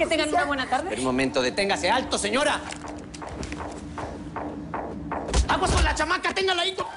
Que tengan una buena tarde. Espera un momento, deténgase. ¡Alto, señora! ¡Aguas con la chamaca! ¡Téngala ahí!